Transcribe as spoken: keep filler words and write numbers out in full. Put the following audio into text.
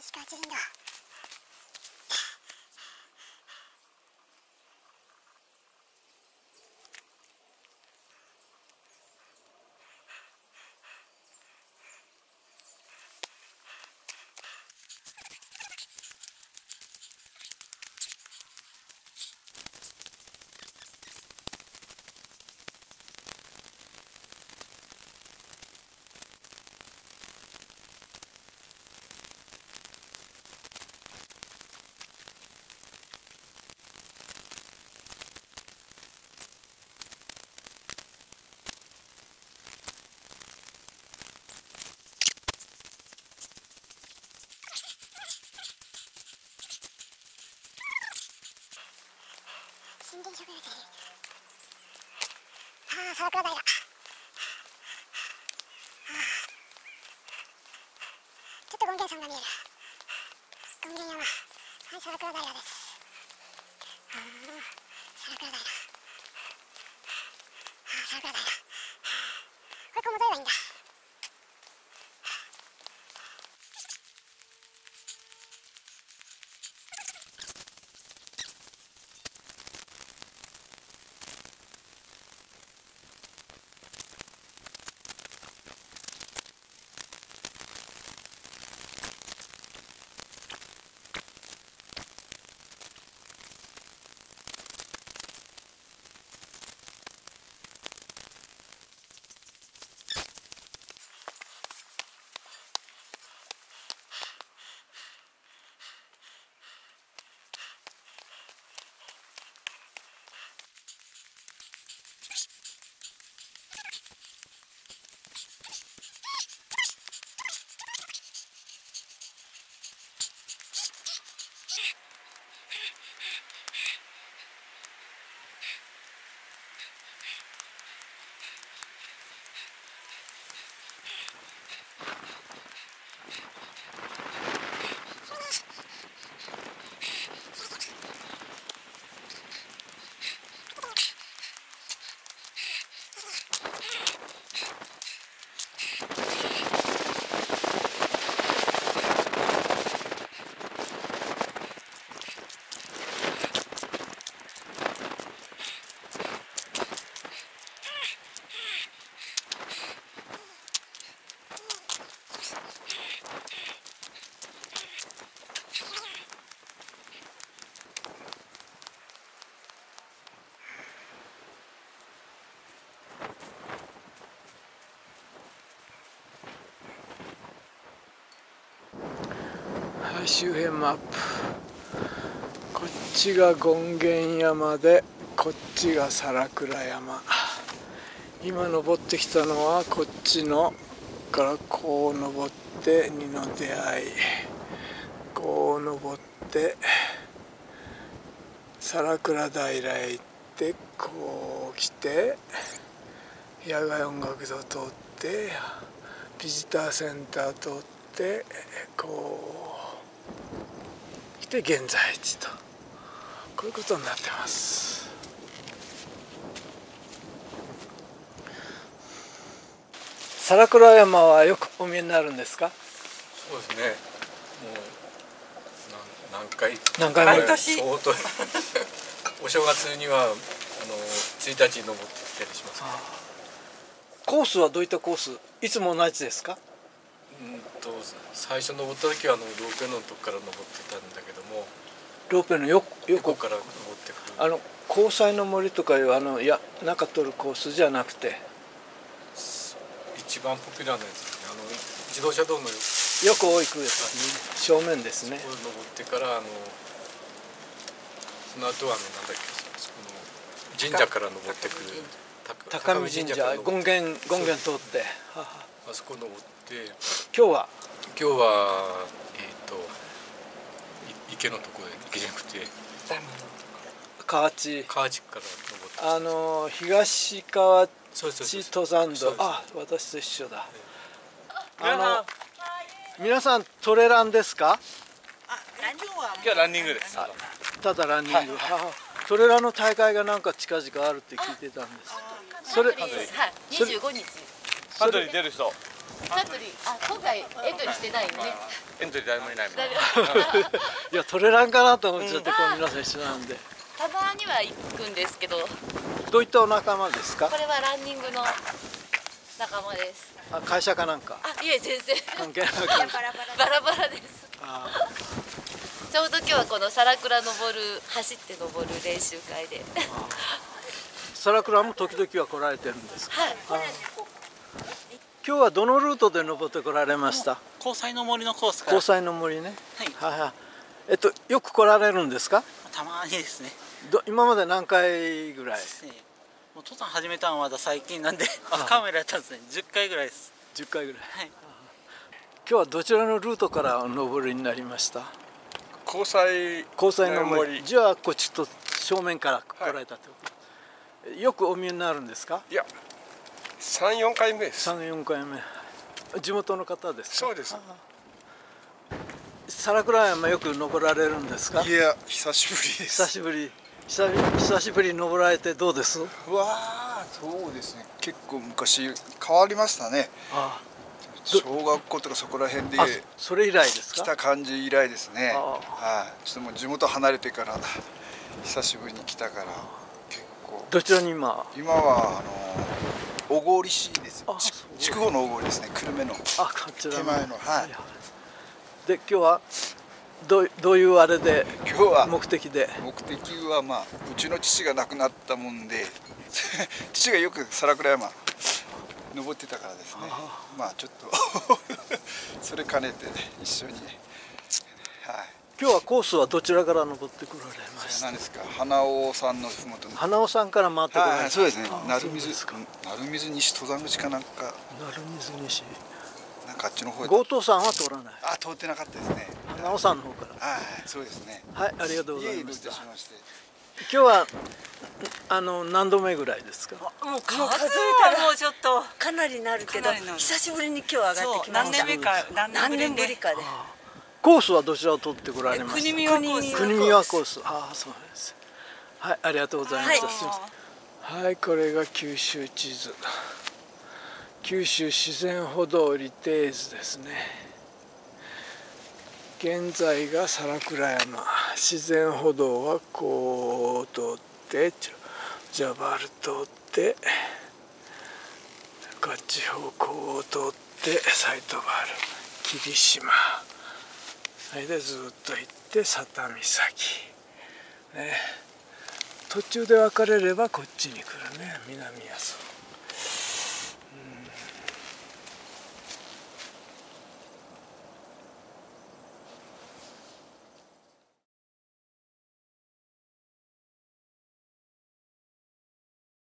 西川地林道。森林植物園。ああ、皿倉平。ああ、ちょっと権現山が見える。権現山。はい、皿倉平です。ああ、皿倉平。ああ、皿倉平。これこう戻ればいいんだ。 はい、周辺マップ。こっちが権現山で、こっちが皿倉山。今登ってきたのはこっちのからこう登って二の出会い、こう登って皿倉平へ行って、こう来て野外音楽堂通ってビジターセンター通ってこう来て現在地と、こういうことになってます。皿倉山はよくお見えになるんですか？ そうですね。もう何回何回も毎年相当お正月にはあのついたちに登ってきたりします、ね。 コースはどういったコース？いつも同じですか？ うんと最初登った時はあのロープウェイのとこから登ってたんだけども、 ロープウェイの横横から登ってくる。 あの虹彩の森とかいうあのいや中取るコースじゃなくて。 一番ポピュラーなやつですね。あの自動車道のよく多い区ですね。正面ですね。 そこを登ってからあのその後はあのなんだっけ、そこの神社から登ってくる高見神社、権現権現通って、 あそこ登って、 今日は今日はえっと池のところで池じゃなくて河内河内から登って、 あの東河内そうそうそう登山道、あ、私と一緒だ。あの皆さんトレランですか？ 今日はランニングです。 ただランニング。トレランの大会がなんか近々あるって聞いてたんです。それにじゅうごにち。 ハンドに出る人。 サントリー、あ、今回エントリーしてないよね。 エントリー誰もいないもん。 誰もいやトレランかなと思っちゃって、こう皆さん一緒なんで。 たまには行くんですけど、こどういったお仲間ですか？ れはランニングの仲間です。 あ、会社かなんかあ、いえ全然関係なく。 バラバラです。 あちょうど今日はこの皿倉登る走って登る練習会で。 皿倉も時々は来られてるんですか？ はい。 今日はどのルートで登ってこられました？ 交際の森のコースから交際の森ね。 はいはいはい。えっとよく来られるんですか？ たまにですね。 ど今まで何回ぐらい？ ええもう登山始めたのはまだ最近なんで、カメラやったんですね。じゅっかいぐらいです。 じゅっかいぐらい。 はい。 今日はどちらのルートからお登りになりました？ 交際交際の森。 森じゃあこっちと正面から来られたということ、よくお見えになるんですか？ いやさん、よんかいめです。 さん、よんかいめ。地元の方ですか？ そうです。 皿倉山よく登られるんですか？ いや、久しぶりです。 久しぶり。久々久しぶりに登られてどうです？ うわあ、そうですね。結構昔変わりましたね。 あ小学校とかそこら辺であ、それ以来ですか？ 来た感じ以来ですね。 あはい。ちょっともう地元離れてから久しぶりに来たから結構。 どちらに今？ 今はあの小郡市ですあ。 ちそう筑後の小郡ですね。久留米のあ、こちら手前の。はい。 で今日はどうどういうあれで今日は目的で？ 目的はまあうちの父が亡くなったもんで父がよく皿倉山登ってたからですね。まあちょっとそれ兼ねて、ね、一緒に、はい。 今日はコースはどちらから登ってこられました？ 何ですか、花尾さんのふもとの。 花尾さんから回ってこられた。 はい、そうですね。 あ鳴水そうですか。 鳴水西登山口かなんか鳴水西。 なんかあっちの方へ。 強盗さんは通らない。 あ、通ってなかったですね。 花尾さんの方から。 はい、そうですね。 はい、ありがとうございえいえ、どういいましたた。 しまして。 今日はあの何度目ぐらいですか？ もう数えたらもうちょっとかなりなるけど、久しぶりに今日上がってきました。 何年目か何年ぶりかで。 コースはどちらを取ってこられました？ 国見はコース。 国見はコース。ああ、そうです。はい、ありがとうございました。すみません。はい、これが九州地図。九州自然歩道リテーズですね。現在が皿倉山。自然歩道はこう通ってジャバル通ってこっち方向を通ってサイトバル霧島、それでずっと行って佐多岬ね。途中で分かれればこっちに来るね、南阿蘇。